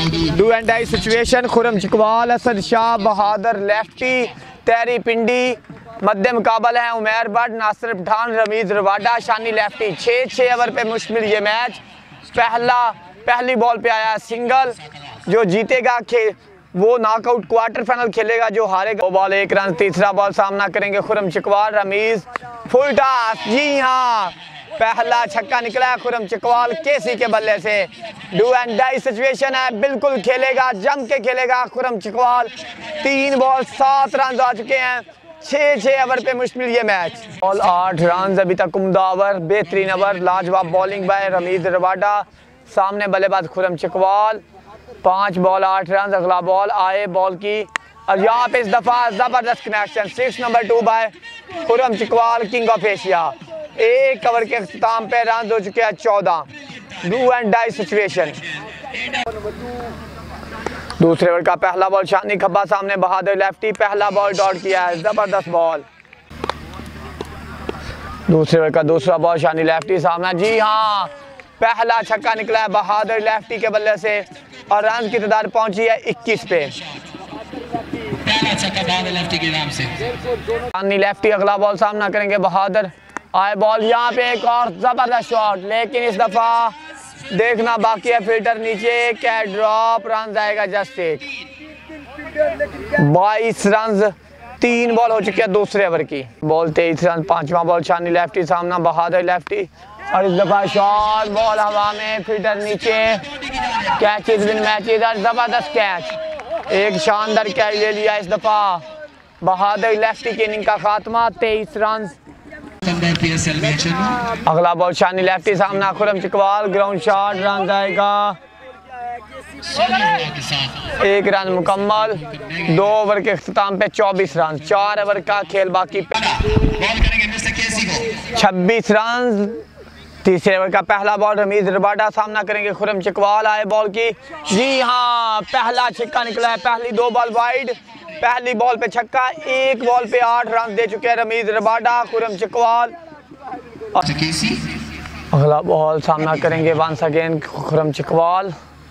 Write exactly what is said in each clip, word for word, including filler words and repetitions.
Do and die situation. Khurram Chikwal, Asad Shah, Bahadur lefty, तैरी पिंडी। मध्य मुकाबला है उमैर भट्ट, नासिर पठान, रमीज रवाडा, शानी लेफ्टी। छः छः ओवर पे मुश्तमिल ये मैच। पहला पहली बॉल पे आया सिंगल। जो जीतेगा खे वो नॉकआउट क्वार्टर फाइनल खेलेगा, जो हारेगा वो बॉल एक रन। तीसरा बॉल सामना करेंगे खुरम चिकवाल, रमीज फुल टॉस। जी हाँ, पहला छक्का निकला है खुरम चिकवाल केसी के बल्ले से। डू एंड डाई सिचुएशन है, बिल्कुल खेलेगा, जम के खेलेगा खुरम चिकवाल। तीन बॉल सात रन आ चुके हैं, छः छः ओवर पे मुश्तमिल ये मैच। बॉल आठ रन, अभी तक उम्दा ओवर, बेहतरीन ओवर, लाजवाब बॉलिंग बाय रमीज रवाडा। सामने बल्लेबाज खुरम चिकवाल। पाँच बॉल आठ रन। अगला बॉल आए बॉल की, और यहाँ पे इस दफा जबरदस्त connection. Six number two by Khurram Chikwal, king of Asia. एक ओवर के अख्ताम पे रन हो चुके हैं चौदह। Do and die situation. दूसरे ओवर का पहला बॉल शानी खब्बा, सामने बहादुर लेफ्टी। पहला बॉल डॉट किया है, जबरदस्त बॉल। दूसरे ओवर का दूसरा बॉल शानी लेफ्टी, सामना। जी हाँ, पहला छक्का निकला है बहादुर लेफ्टी के बल्ले से, और रन की तादाद पहुंची है इक्कीस पे। शानी लेफ्टी। अगला बॉल सामना करेंगे बहादुर। आए बॉल, यहाँ पे एक और जबरदस्त शॉट, लेकिन इस दफा देखना बाकी है फिल्टर नीचे। कैच ड्रॉप, रन आएगा जस्ट एक। बाईस रन, तीन बॉल हो चुकी है दूसरे ओवर की। बॉल तेईस रन। पांचवा बॉल शानी लेफ्टी, सामना बहादुर लेफ्टी, और इस दफा शॉट, बॉल हवा में, फिल्टर नीचे। कैच इज विन मैच, इधर जबरदस्त कैच, एक शानदार कैच ले लिया इस दफा बहादुर लेफ्टी की इनिंग का खात्मा। तेईस रन। अगला बॉल शानी लेफ्टी, सामना Khurram Chikwal, ground shot, run आएगा एक रन मुकम्मल। दो ओवर के अख्ताम पे चौबीस रन, चार ओवर का खेल बाकी। छब्बीस रन। तीसरे ओवर का पहला बॉल रमीज रवाडा, सामना करेंगे खुरम चिकवाल। आए बॉल की, जी हाँ, पहला छक्का निकला है। पहली दो बॉल वाइड, पहली बॉल पे छक्का। एक बॉल पे आठ रन दे चुके हैं रमीज रवाडा, खुरम चिकवाल। अगला बॉल सामना करेंगे वंस अगेन खुरम चिकवाल।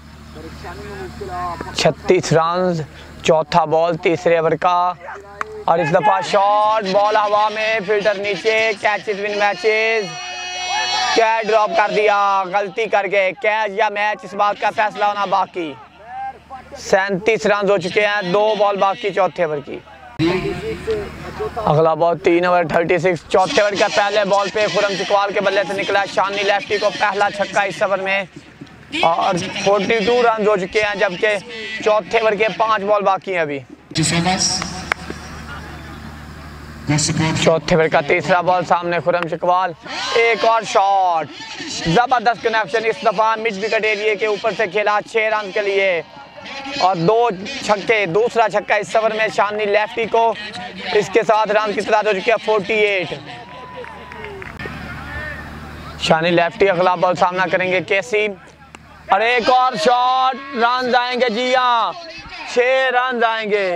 छत्तीस रन। चौथा बॉल तीसरे ओवर का, और इस दफा शॉट, बॉल हवा में, फिल्टर नीचे। Catch is win matches. Catch drop कर दिया, गलती कर गए। कैच या मैच, इस बात का फैसला होना बाकी। सैंतीस रन हो चुके हैं, दो बॉल बाकी चौथे ओवर की। अगला बॉल तीन ओवर थर्टी सिक्स। चौथे ओवर का पहले बॉल पे खुरम चिकवाल के बल्ले से निकला शानी लेफ्टी को पहला छक्का इस ओवर में, और बयालीस रन हो चुके हैं, जबकि चौथे ओवर के पांच बॉल बाकी हैं अभी। चौथे ओवर का तीसरा बॉल, सामने खुरम चिकवाल। एक और शॉट, जबरदस्त कनेक्शन, इस दफा मिड विकेट एरिया के ऊपर से खेला छह रन के लिए, और दो छक्के। दूसरा छक्का इस ओवर में शानी लेफ्टी को। इसके साथ रन की तादाद हो चुकी है अड़तालीस। शानी लेफ्टी। अगला बॉल सामना करेंगे केसी, और एक और शॉट, रन आएंगे। जी हाँ, छह रन आएंगे,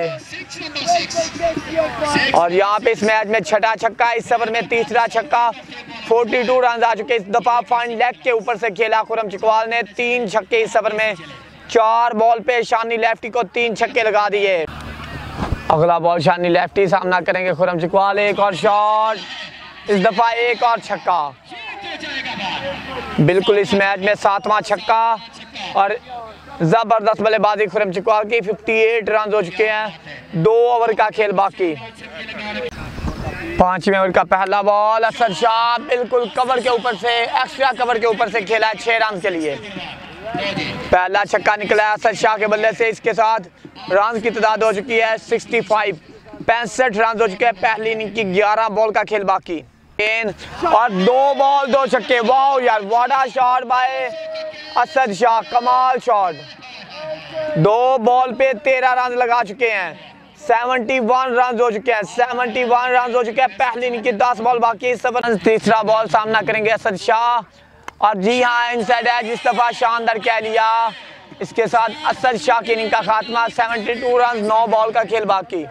और यहाँ पे इस मैच में छठा छक्का इस ओवर में, तीसरा छक्का। बयालीस रन आ चुके। इस दफा फाइन लेग के ऊपर से खेला खुरम चिकवाल ने। तीन छक्के इस ओवर में, चार बॉल पे शानी लेफ्टी को तीन छक्के लगा दिए। अगला बॉल शानी लेफ्टी, सामना करेंगे खुरम चिकवाल। एक और शॉट, इस दफा एक और छक्का। बिल्कुल इस मैच में सातवां छक्का, और जबरदस्त बल्लेबाजी खुरम चिकवाल की। अट्ठावन रन हो चुके हैं, दो ओवर का खेल बाकी। पांचवें ओवर का पहला बॉल, असद शाह बिल्कुल कवर के ऊपर से, एक्स्ट्रा कवर के ऊपर से खेला छह रन के लिए। पहला छक्का निकला है असद शाह के बल्ले से। इसके साथ रन की तादाद हो चुकी है पैंसठ। पैंसठ रन हो चुके हैं पहली इनिंग की। ग्यारह बॉल का खेल बाकी, और दो बॉल दो छक्के। वाह यार, what shot by Asad Shah, कमाल शॉट। दो बॉल पे तेरह रन लगा चुके हैं। इकहत्तर रन हो चुके हैं, इकहत्तर रन हो चुके हैं पहली इनिंग की। दस बॉल बाकी। तीसरा बॉल सामना करेंगे असद शाह, और जी हाँ, इनसाइड एज इस दफा शानदार कह लिया। इसके साथ असद शाह की इनिंग का खात्मा। बहत्तर रन, नौ बॉल का खेल बाकी।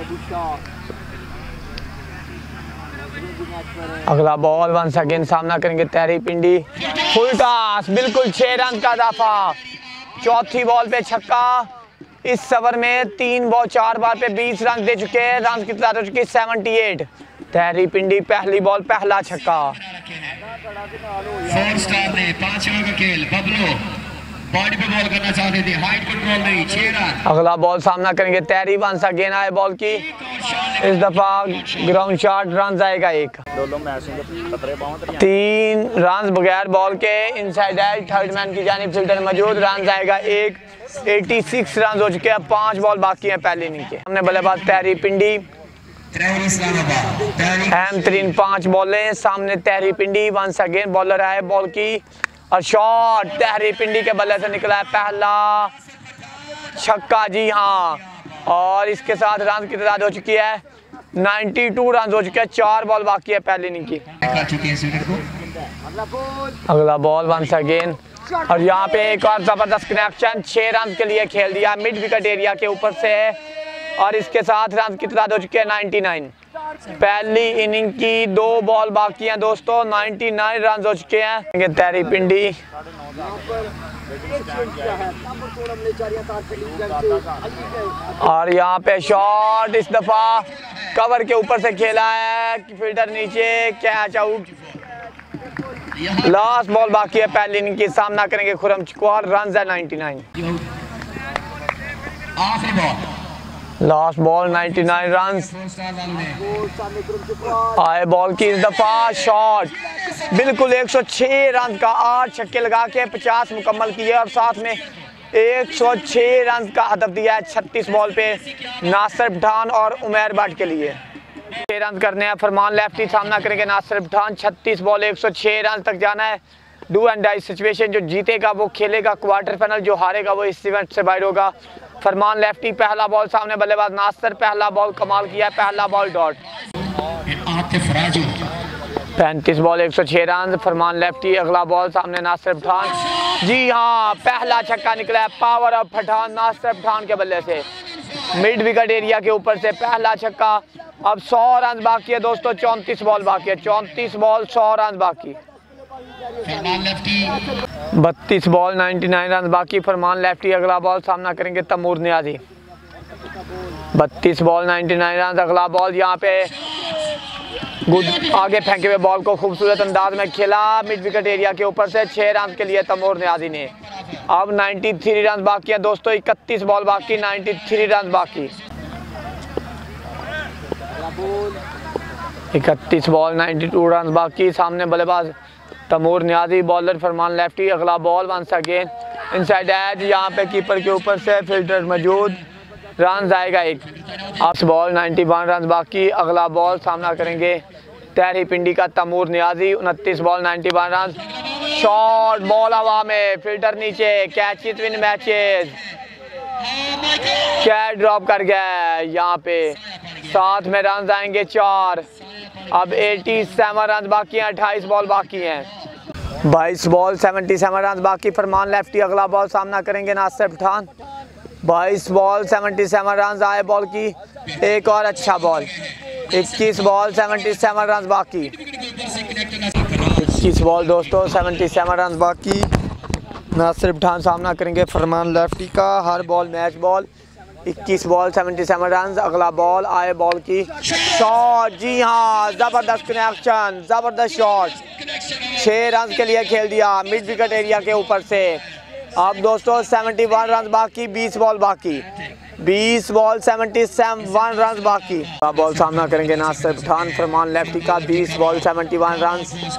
अगला बॉल वंस अगेन सामना करेंगे तैरी पिंडी। फुल टॉस, बिल्कुल छह रन का इजाफा। चौथी बॉल पे छक्का। इस ओवर में तीन बॉल चार बॉल पे बीस रन दे चुके हैं। रन की तादाद हो चुकी है अठहत्तर। तहरी पिंडी पहली बॉल पहला छक्का। फोर स्टार ने पांच ओवर का खेल। बबलू बॉडी पे बॉल करना चाहते थे, हाइट कंट्रोल नहीं, छह रन। अगला बॉल सामना करेंगे तहरी। वंस अगेन आए बॉल की, इस दफा ग्राउंड शॉट। रन आएगा एक। तीन रन बगैर बॉल के इनसाइड एज थर्ड मैन की जानिब फील्डर मौजूद। रन आएगा एक। छियासी रन हो चुके हैं। पांच बॉल बाकी हैं पहले इनिंग के। हमने बल्लेबाज तहरी पिंडी। अहम तरीन पांच बॉलें सामने Tahri Pindi. Once again bowler आए बॉल की और शॉट तहरी पिंडी के बल्ले से निकला है पहला छक्का। जी हाँ, और इसके साथ रन की तादाद हो चुकी है बानवे रन हो चुके हैं। चार बॉल बाकी है पहले इनिंग की। अगला बॉल वंस अगेन, और यहाँ पे एक और जबरदस्त कनेक्शन। छह रन के लिए खेल दिया मिड विकेट एरिया के ऊपर से, और इसके साथ रन की तादाद हो चुकी है निन्यानवे। पहली इनिंग की दो बॉल बाकी हैं दोस्तों। निन्यानवे रन हो चुके हैं। तहरी पिंडी और यहाँ पे शॉट इस दफा कवर के ऊपर से खेला है, फील्डर नीचे, कैच आउट। लास्ट बॉल बाकी है पहली इनिंग की। सामना करेंगे खुरम चिकवाल। रन है निन्यानवे। आखिरी बॉल, लास्ट बॉल निन्यानवे रन आए बॉल की। इस दफा शॉट बिल्कुल एक सौ छह रन का, आठ छक्के लगा के पचास मुकम्मल किए और साथ में एक सौ छह रन का हदफ दिया है छत्तीस बॉल पे नासिर पठान और उमैर भट्ट के लिए। छह रन करने हैं। फरमान लेफ्टी सामना करेंगे नासिर पठान। छत्तीस बॉल एक सौ छह रन तक जाना है। Do and die situation. जो जीतेगा वो खेलेगा क्वार्टर फाइनल, जो हारेगा वो इस इवेंट से बाहर होगा। फरमान लेफ्टी पहला बॉल सामने बल्लेबाज नासिर। पहला बॉल कमाल किया, पहला बॉल डॉट। पैंतीस बॉल एक सौ छह रन। फरमान लेफ्टी। अगला बॉल सामने नासिर पठान। जी हाँ, पहला छक्का निकला है। पावर ऑफ पठान नासिर पठान के बल्ले से मिड विकेट एरिया के ऊपर से पहला छक्का। अब सौ रन बाकी है दोस्तों। चौंतीस बॉल बाकी है। चौंतीस बॉल सौ रन बाकी। बत्तीस बॉल निन्यानवे रन बाकी। फरमान लेफ्टी। अगला बॉल सामना करेंगे तैमूर नियाजी। बत्तीस बॉल निन्यानवे रन। अगला बॉल यहाँ पे गुड आगे फेंके हुए बॉल को खूबसूरत अंदाज में खेला मिड विकेट एरिया के ऊपर से। छह रन के लिए तैमूर नियाजी ने। अब तिरानवे रन बाकी है दोस्तों। इकतीस बॉल बाकी, तिरानवे रन बाकी। इकतीस बॉल बानवे रन बाकी। सामने बल्लेबाज तैमूर नियाजी। Bowler Farman lefty. अगला ball once again inside edge. यहाँ पे कीपर के ऊपर से फील्डर मौजूद। रन आएगा एक। अब बॉल इक्यानवे रन बाकी। अगला बॉल सामना करेंगे तहरी पिंडी का तैमूर नियाजी। उनतीस बॉल इक्यानवे रन। शॉट बॉल हवा में, फील्डर नीचे। Catch it win matches. Catch drop कर गया यहाँ पे। साथ में रन आएंगे चार। अब सत्तासी रन बाकी हैं। अट्ठाईस बॉल बाकी हैं। बाईस बॉल सतहत्तर रन बाकी। फरमान लेफ्टी। अगला बॉल सामना करेंगे नासिर पठान। बाईस बॉल सतहत्तर रन आए बॉल की। एक और अच्छा बॉल। इक्कीस बॉल सतहत्तर रन बाकी। इक्कीस बॉल दोस्तों सतहत्तर रन बाकी। नासिर पठान सामना करेंगे फरमान लेफ्टी का। हर बॉल मैच बॉल। इक्कीस बॉल सतहत्तर रन। अगला बॉल आए बॉल की। शॉट जी हाँ, जबरदस्त कनेक्शन, जबरदस्त शॉट। छह रन के लिए खेल दिया मिड विकेट एरिया के ऊपर से। अब दोस्तों इकहत्तर रन बाकी। बीस बॉल बाकी। बीस बॉल इकहत्तर रन बाकी। बॉल सामना करेंगे नासिर पठान। फरमान लेफ्टी का। बीस बॉल इकहत्तर रन।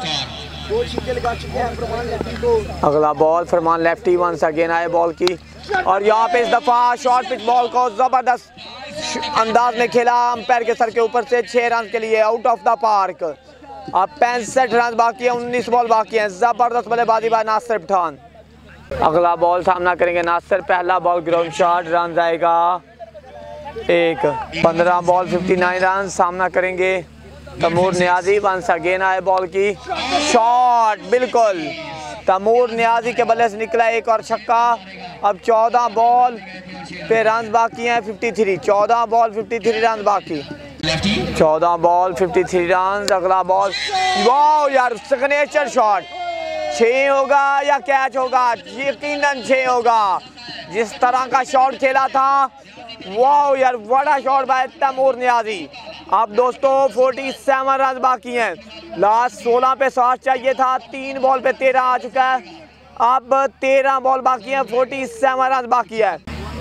अगला ball Farman lefty. Once again आए बॉल की, और यहाँ पे इस दफा शॉर्ट पिच बॉल को जबरदस्त अंदाज में खेला अंपायर के सर के ऊपर से। छह रन के लिए आउट ऑफ द पार्क। अब पैंसठ रन बाकी है। उन्नीस बॉल बाकी हैं। जबरदस्त बल्लेबाजी बाय नासिर पठान। अगला बॉल सामना करेंगे नासिर। पहला बॉल ग्राउंड शॉट। रन आएगा एक। पंद्रह बॉल उनसठ रन। सामना करेंगे तैमूर नियाजी। वंस अगेन आए बॉल की। शॉट बिल्कुल तैमूर नियाजी के बल्ले से निकला एक और छक्का। अब चौदह बॉल पे रन बाकी हैं तिरेपन। चौदह बॉल तिरेपन रन बाकी। चौदह बॉल तिरेपन रन। अगला बॉल, वाह यार, सिग्नेचर शॉट। छः होगा या कैच होगा? यकीनन छः होगा। जिस तरह का शॉट खेला था, वाह यार, बड़ा शॉट बाय तैमूर नियाजी। अब दोस्तों सैंतालीस रन बाकी हैं, लास्ट सोलह पे साठ चाहिए था, तीन बॉल पे तेरह आ चुका है। अब तेरह बॉल बाकी हैं, सैंतालीस रन बाकी है।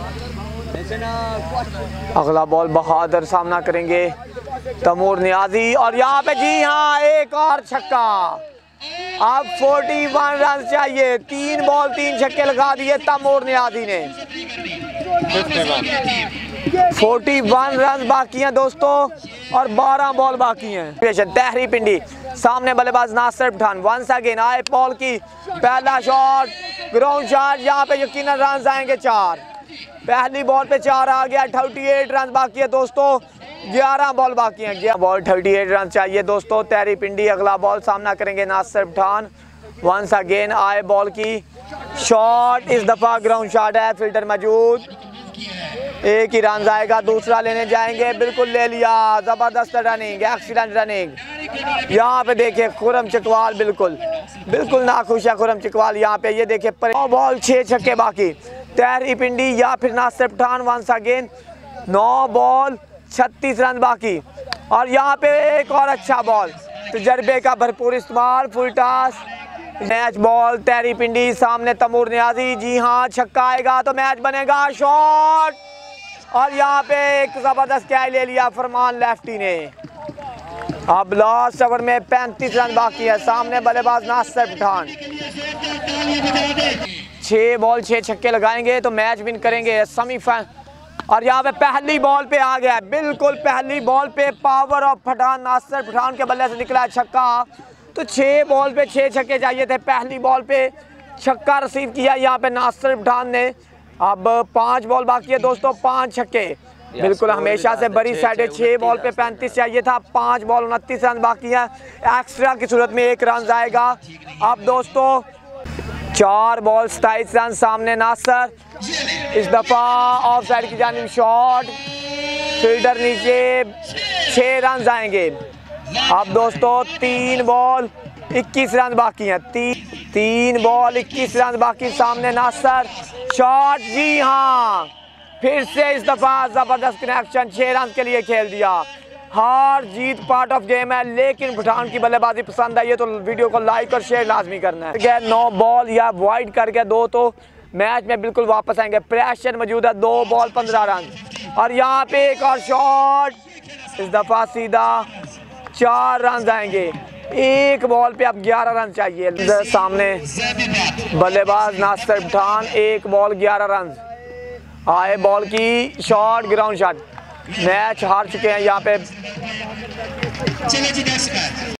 अगला बॉल बहादुर सामना करेंगे तैमूर नियाजी, और यहाँ पे जी हाँ एक और छक्का। अब इकतालीस रन चाहिए, तीन बॉल तीन छक्के लगा दिए तैमूर नियाजी ने। इकतालीस रन बाकी हैं दोस्तों और बारह बॉल बाकी हैं। तहरी पिंडी सामने बल्लेबाज नासिर पठान, वंस अगेन आए बॉल की, पहला शॉट ग्राउंड शॉट, यहाँ पे यकीनन रन आएंगे चार। पहली बॉल पे चार आ गया, अड़तीस रन बाकी है दोस्तों, ग्यारह बॉल बाकी हैं, ग्यारह बॉल अड़तीस रन चाहिए दोस्तों तहरी पिंडी। अगला बॉल सामना करेंगे नासिर पठान, वंस अगेन आए बॉल की, शॉट इस दफा ग्राउंड शॉट है, फिल्टर मौजूद, एक ही रन आएगा, दूसरा लेने जाएंगे, बिल्कुल ले लिया, जबरदस्त रनिंग, एक्सीलेंट रनिंग। यहाँ पे देखिए खुरम चकवाल बिल्कुल बिल्कुल नाखुश है खुरम चकवाल, यहाँ पे ये देखिए नौ बॉल छः छक्के बाकी, तहरी पिंडी या फिर नासिर पठान, वंस अगेन नौ बॉल छत्तीस रन बाकी। और यहाँ पे एक और अच्छा बॉल, तजर्बे का भरपूर इस्तेमाल, full toss, match ball Tahri Pindi, सामने तैमूर नियाजी, जी हाँ छक्का आएगा तो मैच बनेगा, शॉट, और यहाँ पे एक जबरदस्त कैच ले लिया फरमान लेफ्टी ने। अब लास्ट ओवर में पैंतीस रन बाकी है, सामने बल्लेबाज नासिर पठान, छह बॉल छह छक्के लगाएंगे तो मैच विन करेंगे सेमीफाइनल। और यहाँ पे पहली बॉल पे आ गया, बिल्कुल पहली बॉल पे पावर ऑफ पठान, नासिर पठान के बल्ले से निकला छक्का, तो छह बॉल पे छह छक्के चाहिए थे, पहली बॉल पे छक्का रिसीव किया यहाँ पे नासिर पठान ने। अब पांच बॉल बाकी है दोस्तों, पांच छक्के, बिल्कुल हमेशा से बड़ी साइड है, छह बॉल पे पैंतीस चाहिए था, पांच बॉल उनतीस रन बाकी है, एक्स्ट्रा की सूरत में एक रन आएगा। अब दोस्तों चार बॉल सताईस रन, सामने नासिर, इस दफा ऑफ साइड की जानिब शॉट, फील्डर नीचे, छह रन आएंगे। अब दोस्तों तीन बॉल इक्कीस रन बाकी हैं, ती, तीन बॉल इक्कीस रन बाकी, सामने नासिर, शॉट, जी हाँ फिर से इस दफा जबरदस्त कनेक्शन, छह रन के लिए खेल दिया। हार जीत पार्ट ऑफ गेम है, लेकिन पठान की बल्लेबाजी पसंद आई है तो वीडियो को लाइक और शेयर लाजमी करना है। नौ बॉल या वाइड करके दो तो मैच में बिल्कुल वापस आएंगे, प्रेशर मौजूद है, दो बॉल पंद्रह रन, और यहाँ पे एक और शॉट, इस दफा सीधा चार रन आएंगे, एक बॉल पे अब ग्यारह रन चाहिए। सामने बल्लेबाज नासिर पठान, एक बॉल ग्यारह रन, आए बॉल की, शॉट ग्राउंड शॉट, मैच हार चुके हैं यहाँ पे।